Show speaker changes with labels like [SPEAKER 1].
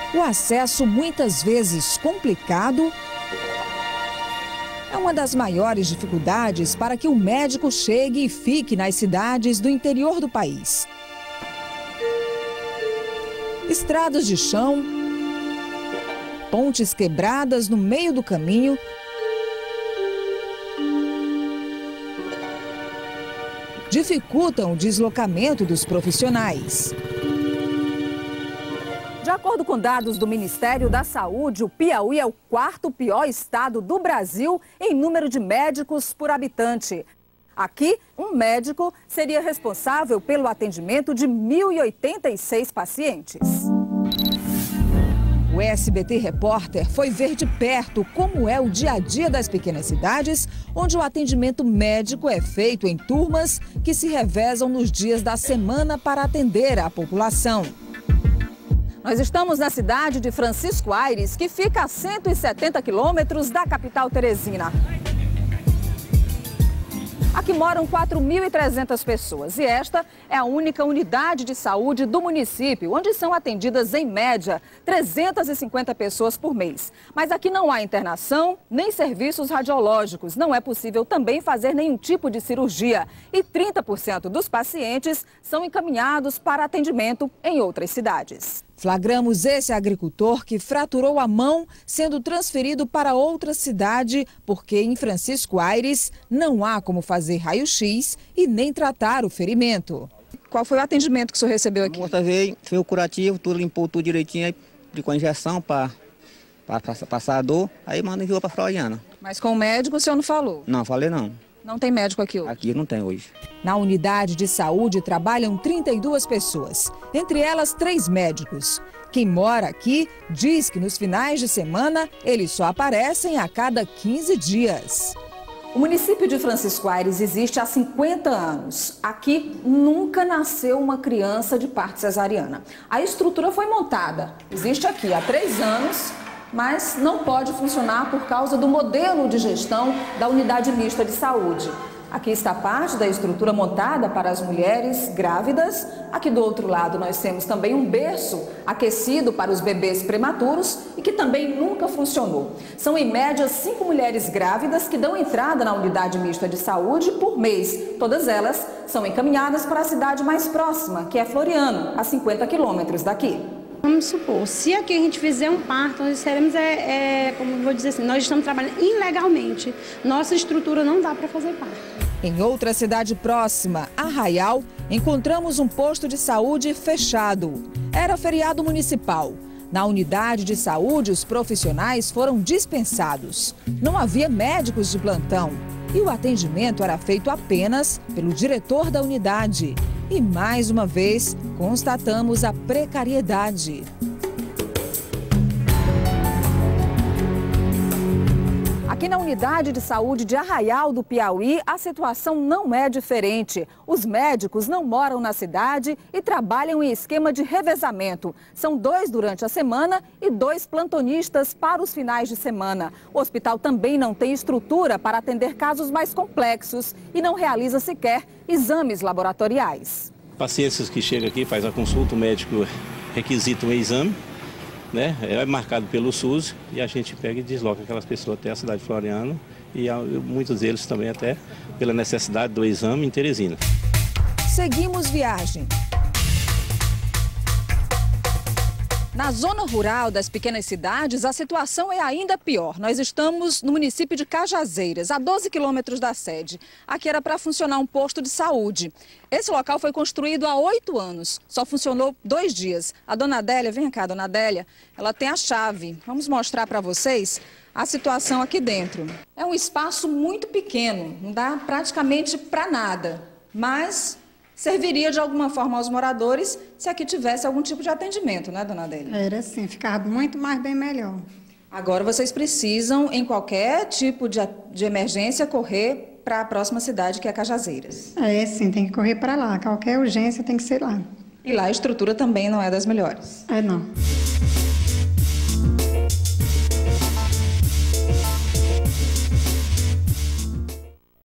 [SPEAKER 1] O acesso, muitas vezes complicado, é uma das maiores dificuldades para que o médico chegue e fique nas cidades do interior do país. Estradas de chão, pontes quebradas no meio do caminho, dificultam o deslocamento dos profissionais.
[SPEAKER 2] De acordo com dados do Ministério da Saúde, o Piauí é o quarto pior estado do Brasil em número de médicos por habitante. Aqui, um médico seria responsável pelo atendimento de 1.086 pacientes.
[SPEAKER 1] O SBT Repórter foi ver de perto como é o dia a dia das pequenas cidades, onde o atendimento médico é feito em turmas que se revezam nos dias da semana para atender a população.
[SPEAKER 2] Nós estamos na cidade de Francisco Aires, que fica a 170 quilômetros da capital Teresina. Aqui moram 4.300 pessoas e esta é a única unidade de saúde do município, onde são atendidas, em média, 350 pessoas por mês. Mas aqui não há internação nem serviços radiológicos. Não é possível também fazer nenhum tipo de cirurgia. E 30% dos pacientes são encaminhados para atendimento em outras cidades.
[SPEAKER 1] Flagramos esse agricultor que fraturou a mão, sendo transferido para outra cidade, porque em Francisco Aires não há como fazer raio-x e nem tratar o ferimento. Qual foi o atendimento que o senhor recebeu aqui?
[SPEAKER 3] A moça veio, fez o curativo, tudo, limpou tudo direitinho, aí aplicou a injeção para passar a dor, aí manda enviou para Floriana.
[SPEAKER 1] Mas com o médico o senhor não falou?
[SPEAKER 3] Não, falei não.
[SPEAKER 1] Não tem médico aqui hoje?
[SPEAKER 3] Aqui não tem hoje.
[SPEAKER 1] Na unidade de saúde trabalham 32 pessoas, entre elas 3 médicos. Quem mora aqui diz que nos finais de semana eles só aparecem a cada 15 dias.
[SPEAKER 2] O município de Francisco Aires existe há 50 anos. Aqui nunca nasceu uma criança de parto cesariana. A estrutura foi montada. Existe aqui há 3 anos, mas não pode funcionar por causa do modelo de gestão da unidade mista de saúde. Aqui está parte da estrutura montada para as mulheres grávidas. Aqui do outro lado nós temos também um berço aquecido para os bebês prematuros e que também nunca funcionou. São em média 5 mulheres grávidas que dão entrada na unidade mista de saúde por mês. Todas elas são encaminhadas para a cidade mais próxima, que é Floriano, a 50 quilômetros daqui.
[SPEAKER 4] Vamos supor, se aqui a gente fizer um parto, nós seremos, como eu vou dizer assim, nós estamos trabalhando ilegalmente. Nossa estrutura não dá para fazer parto.
[SPEAKER 1] Em outra cidade próxima, Arraial, encontramos um posto de saúde fechado. Era feriado municipal. Na unidade de saúde, os profissionais foram dispensados. Não havia médicos de plantão. E o atendimento era feito apenas pelo diretor da unidade. E, mais uma vez, constatamos a precariedade.
[SPEAKER 2] Aqui na unidade de saúde de Arraial do Piauí, a situação não é diferente. Os médicos não moram na cidade e trabalham em esquema de revezamento. São 2 durante a semana e 2 plantonistas para os finais de semana. O hospital também não tem estrutura para atender casos mais complexos e não realiza sequer exames laboratoriais.
[SPEAKER 5] Pacientes que chegam aqui, faz a consulta, o médico requisita um exame, né? É marcado pelo SUS e a gente pega e desloca aquelas pessoas até a cidade de Floriano e muitos deles também até pela necessidade do exame em Teresina.
[SPEAKER 1] Seguimos viagem. Na zona rural das pequenas cidades, a situação é ainda pior. Nós estamos no município de Cajazeiras, a 12 quilômetros da sede. Aqui era para funcionar um posto de saúde. Esse local foi construído há 8 anos, só funcionou 2 dias. A dona Adélia, vem cá, dona Adélia, ela tem a chave. Vamos mostrar para vocês a situação aqui dentro. É um espaço muito pequeno, não dá praticamente para nada, mas serviria de alguma forma aos moradores se aqui tivesse algum tipo de atendimento, né, dona Adélia?
[SPEAKER 6] Era sim, ficava muito mais bem melhor.
[SPEAKER 1] Agora vocês precisam, em qualquer tipo de emergência, correr para a próxima cidade, que é Cajazeiras.
[SPEAKER 6] É sim, tem que correr para lá. Qualquer urgência tem que ser lá.
[SPEAKER 1] E lá a estrutura também não é das melhores.
[SPEAKER 6] É não.